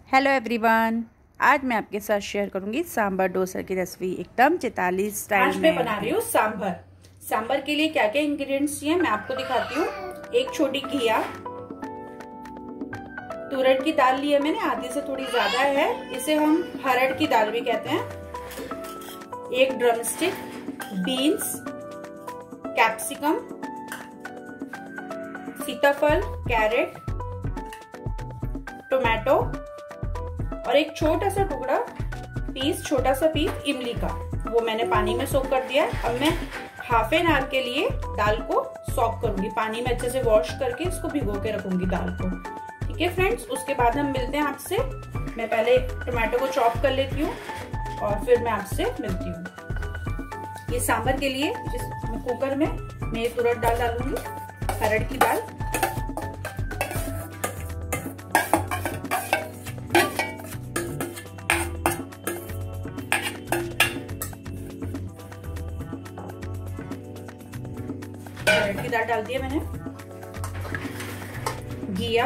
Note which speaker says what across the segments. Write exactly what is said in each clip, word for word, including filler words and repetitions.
Speaker 1: Hello everyone, आज मैं आपके साथ शेयर करूंगी सांभर डोसा की रेसिपी एकदम चैताली स्टाइल में।
Speaker 2: आज मैं बना रही हूँ सांभर। सांभर के लिए क्या क्या इंग्रेडिएंट्स चाहिए मैं आपको दिखाती हूँ। एक छोटी घिया, तुरट की दाल ली है मैंने, आधी से थोड़ी ज्यादा है, इसे हम हरड़ की दाल भी कहते हैं। एक ड्रम स्टिक, बीन्स, कैप्सिकम, सीताफल, कैरेट, टोमेटो और एक छोटा सा टुकड़ा पीस छोटा सा पीस इमली का, वो मैंने पानी में सोक कर दिया है। अब मैं हाफ एन आवर के लिए दाल को सॉक करूंगी, पानी में अच्छे से वॉश करके इसको भिगो के रखूंगी दाल को। ठीक है फ्रेंड्स, उसके बाद हम मिलते हैं आपसे। मैं पहले टोमेटो को चॉप कर लेती हूँ और फिर मैं आपसे मिलती हूँ। ये सांभर के लिए जिस कुकर में मैं तुरट दाल डालूंगी, हरड़ की दाल। हरड़ की दाल डाल दिया मैंने, घिया,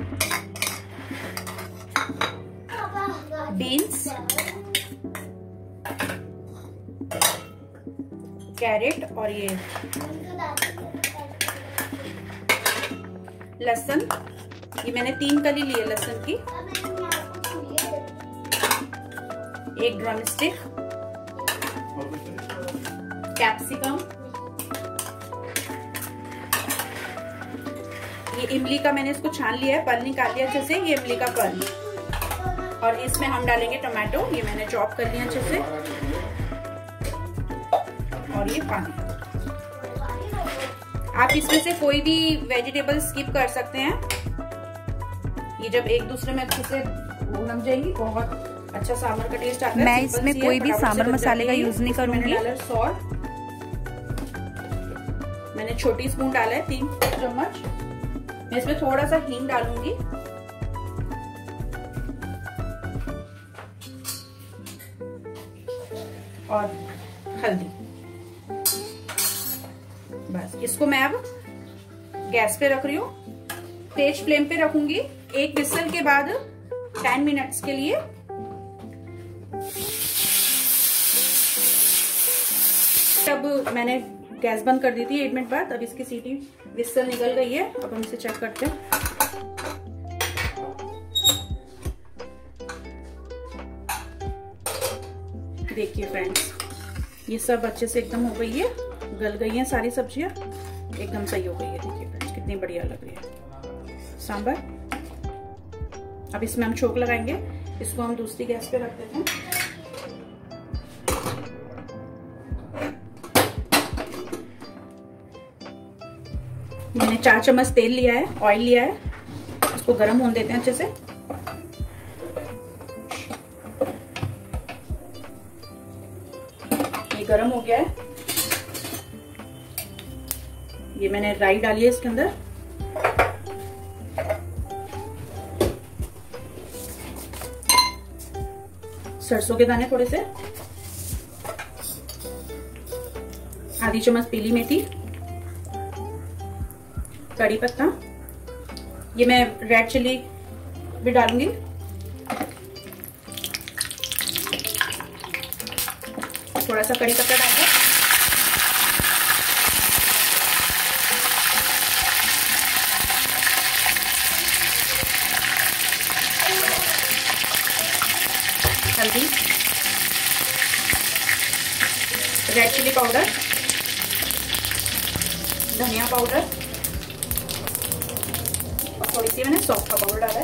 Speaker 2: बीन्स, कैरेट और ये लहसुन, ये मैंने तीन कली ली है लहसुन की, एक ड्रम स्टिक, कैप्सिकम, ये इमली का मैंने इसको छान लिया है, पल निकाल लिया अच्छे से, ये इमली का पल। और इसमें हम डालेंगे टमाटो, ये मैंने चॉप कर लिया अच्छे से, और ये पानी। आप इसमें से कोई भी वेजिटेबल स्किप कर सकते हैं। ये जब एक दूसरे में अच्छे से भुन जाएंगी, बहुत अच्छा सांभर का टेस्ट आता है।
Speaker 1: मैं इसमें कोई भी सांभर मसाले का यूज नहीं करूंगी।
Speaker 2: सॉल्ट मैंने छोटी स्पून डाला है, तीन चम्मच। मैं इसमें थोड़ा सा हींग डालूंगी, और हल्दी। बस इसको मैं अब गैस पे रख रही हूँ, तेज फ्लेम पे रखूंगी। एक विसल के बाद टेन मिनट्स के लिए तब मैंने गैस बंद कर दी थी एट मिनट बाद। अब इसकी सीटी विसल निकल गई है। अब हम इसे चेक करते हैं। देखिए फ्रेंड्स, ये सब अच्छे से एकदम हो गई है, गल गई है सारी सब्जियां, एकदम सही हो गई है। देखिए फ्रेंड्स, कितनी बढ़िया लग रही है सांभर। अब इसमें हम छोंक लगाएंगे, इसको हम दूसरी गैस पे रख देते हैं। मैंने चार चम्मच तेल लिया है, ऑयल लिया है, इसको गर्म होने देते हैं अच्छे से। ये गर्म हो गया है। ये मैंने राई डाली है इसके अंदर, सरसों के दाने थोड़े से, आधी चम्मच पीली मेथी, कड़ी पत्ता, ये मैं रेड चिली भी डालूंगी, थोड़ा सा कड़ी पत्ता डालकर हल्दी, रेड चिली पाउडर, धनिया पाउडर, थोड़ी सी मैंने सौंफ का पाउडर डाला है।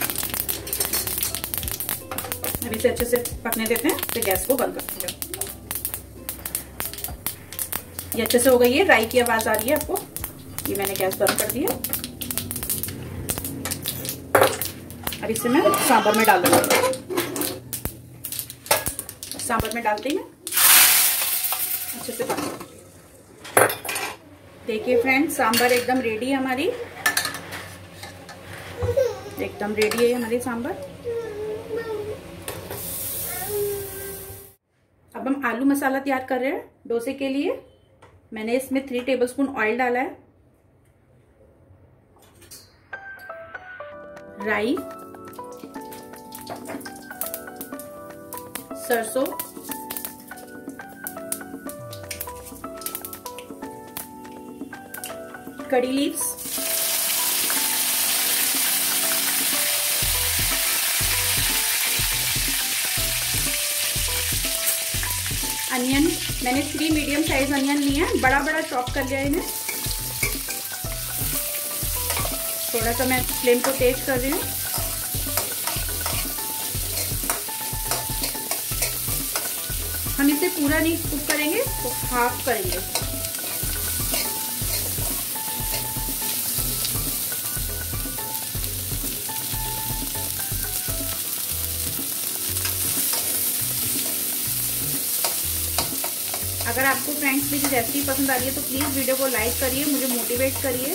Speaker 2: अब इसे अच्छे से पकने देते हैं, फिर गैस को बंद करते हैं। ये अच्छे से हो गई है, राई की आवाज आ रही है आपको। ये मैंने गैस बंद कर दिया। अब इसे मैं सांभर में डाल दूंगी। सांभर में डालते ही मैं अच्छे से पका। देखिए फ्रेंड्स, सांभर एकदम रेडी है हमारी, एकदम रेडी है हमारी सांभर। अब हम आलू मसाला तैयार कर रहे हैं डोसे के लिए। मैंने इसमें थ्री टेबलस्पून ऑयल डाला है, राई, सरसों, कड़ी लीव्स, अनियन। मैंने थ्री मीडियम साइज अनियन लिए हैं, बड़ा बड़ा चॉप कर लिया इन्हें। थोड़ा सा मैं फ्लेम को तेज कर रही हूँ। हम इसे पूरा नहीं कुक करेंगे, तो हाफ करेंगे। अगर आपको फ्रेंड्स मेरी रेसिपी पसंद आ रही है तो प्लीज वीडियो को लाइक करिए, मुझे मोटिवेट करिए।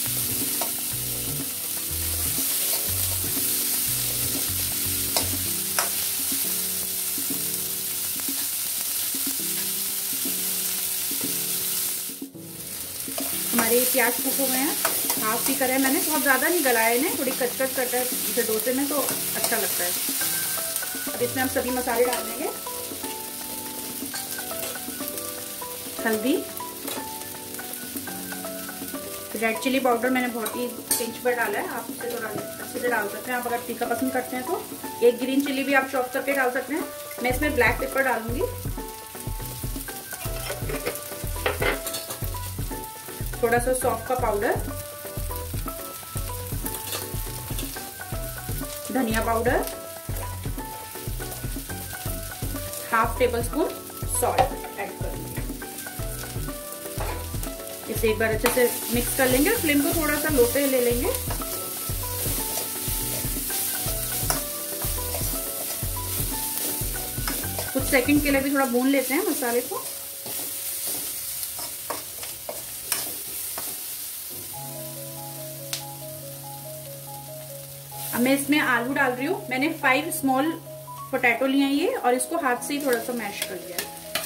Speaker 2: हमारे प्याज कुक हो गए हैं, हाफ भी करे मैंने, बहुत ज़्यादा नहीं गलाया इन्हें, थोड़ी कचकच कट है इसे डोसे में तो अच्छा लगता है। अब इसमें हम सभी मसाले डाल देंगे। हल्दी, रेड चिली पाउडर मैंने बहुत ही पिंच पर डाला है, आप इसे थोड़ा अच्छे से डाल सकते हैं। आप अगर तीखा पसंद करते हैं तो एक ग्रीन चिली भी आप चॉप करके डाल सकते हैं। मैं इसमें ब्लैक पेपर डालूंगी। थोड़ा सा सौंफ का पाउडर, धनिया powder, half tablespoon salt add करेंगे। इसे एक बार अच्छे से मिक्स कर लेंगे। फ्लेम को थोड़ा सा लो पे ले लेंगे। कुछ सेकंड के लिए भी थोड़ा भून लेते हैं मसाले को। अब मैं इसमें आलू डाल रही हूँ। मैंने फाइव स्मॉल पोटैटो लिए हैं ये, और इसको हाथ से ही थोड़ा सा मैश कर लिया है।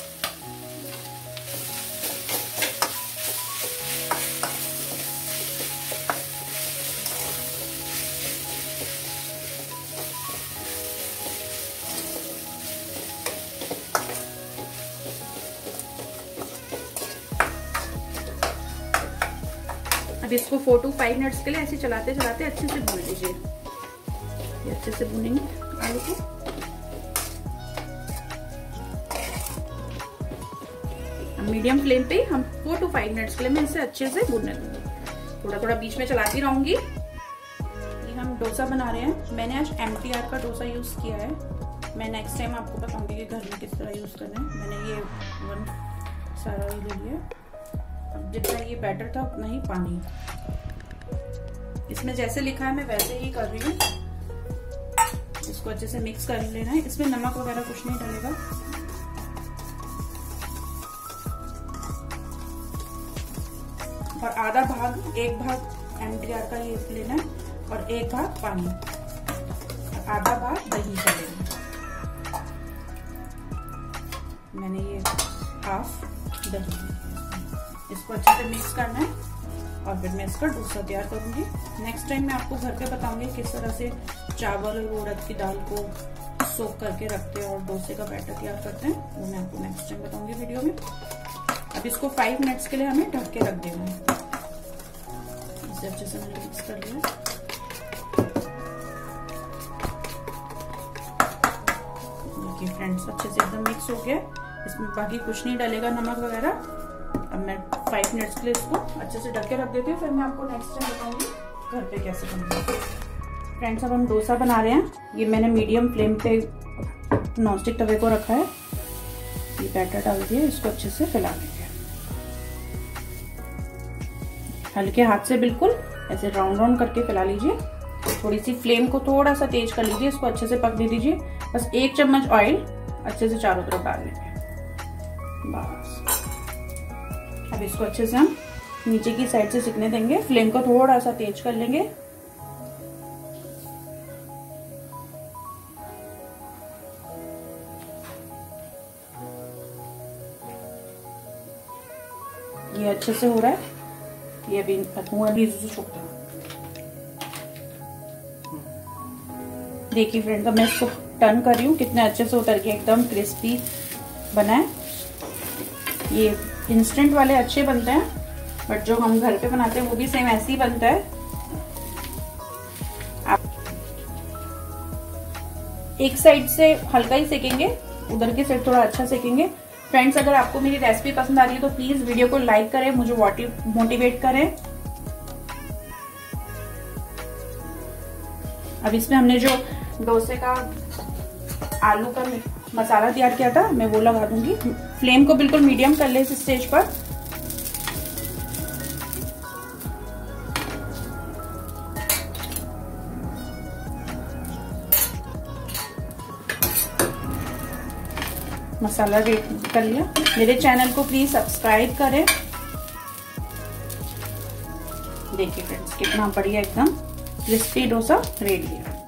Speaker 2: अब इसको फोर टू फाइव मिनट्स के लिए ऐसे चलाते चलाते अच्छे से भून लीजिए। ये अच्छे से भूनेंगे आलू को। मीडियम फ्लेम पे हम फोर टू फाइव मिनट्स के लिए मैं इसे अच्छे से भूनने दूंगी। थोड़ा थोड़ा बीच में चलाती रहूंगी। ये हम डोसा बना रहे हैं। मैंने आज एम टी आर का डोसा यूज किया है। मैं नेक्स्ट टाइम आपको बताऊंगी कि घर में किस तरह यूज करना है। मैंने ये वन सारा ही ले लिया। अब जितना ये बैटर था उतना ही पानी। इसमें जैसे लिखा है मैं वैसे ही कर रही हूँ। इसको अच्छे से मिक्स कर लेना है। इसमें नमक वगैरह कुछ नहीं डालेगा। और आधा भाग, एक भाग एम टी आर का ये लेना है और एक भाग पानी, और आधा भाग दही का लेना है। मैंने ये हाफ दही। इसको अच्छे से मिक्स करना है और फिर मैं इसका डोसा तैयार करूंगी। नेक्स्ट टाइम मैं आपको घर पे बताऊंगी किस तरह से चावल और उड़द की दाल को सोक करके रखते हैं और डोसे का बैटर तैयार करते हैं। वो मैं आपको नेक्स्ट टाइम बताऊंगी वीडियो में। अब इसको फाइव मिनट्स के लिए हमें ढक के रख देना है। इसे अच्छे से मैंने मिक्स कर लिया। देखिए फ्रेंड्स, अच्छे से एकदम मिक्स हो गया। इसमें बाकी कुछ नहीं डलेगा, नमक वगैरह। अब मैं फाइव मिनट्स के लिए इसको अच्छे से ढक के रख देती हूँ। फिर मैं आपको नेक्स्ट टाइम बताऊंगी घर पे कैसे बनाऊंगी। फ्रेंड्स, अब हम डोसा बना रहे हैं। ये मैंने मीडियम फ्लेम पे नॉनस्टिक तवे को रखा है। ये बैटर डाल दिया, इसको अच्छे से फैला देंगे। हल्के हाथ से बिल्कुल ऐसे राउंड राउंड करके फैला लीजिए। थोड़ी सी फ्लेम को थोड़ा सा तेज कर लीजिए। इसको अच्छे से पकने दीजिए। बस एक चम्मच ऑयल अच्छे से चारों तरफ डाल लेंगे। बस अब इसको अच्छे से हम नीचे की साइड से सिकने देंगे। फ्लेम को थोड़ा सा तेज कर लेंगे। ये अच्छे से हो रहा है। ये अभी धुआं भी छोड़ता है। देखिए फ्रेंड्स, अब मैं इसको टर्न कर रही हूँ, कितने अच्छे से उतर के एकदम क्रिस्पी बना है। ये इंस्टेंट वाले अच्छे बनते हैं, बट जो हम घर पे बनाते हैं वो भी सेम ऐसे ही बनता है। आप एक साइड से हल्का ही सेकेंगे, उधर की साइड थोड़ा अच्छा सेकेंगे। फ्रेंड्स, अगर आपको मेरी रेसिपी पसंद आ रही है तो प्लीज वीडियो को लाइक करें, मुझे मोटिवेट करें। अब इसमें हमने जो डोसे का आलू का मसाला तैयार किया था, मैं वो लगा दूंगी। फ्लेम को बिल्कुल मीडियम कर ले इस स्टेज पर। मसाला रेडी कर लिया। मेरे चैनल को प्लीज सब्सक्राइब करें। देखिए फ्रेंड्स, कितना बढ़िया एकदम क्रिस्पी डोसा रेडी है।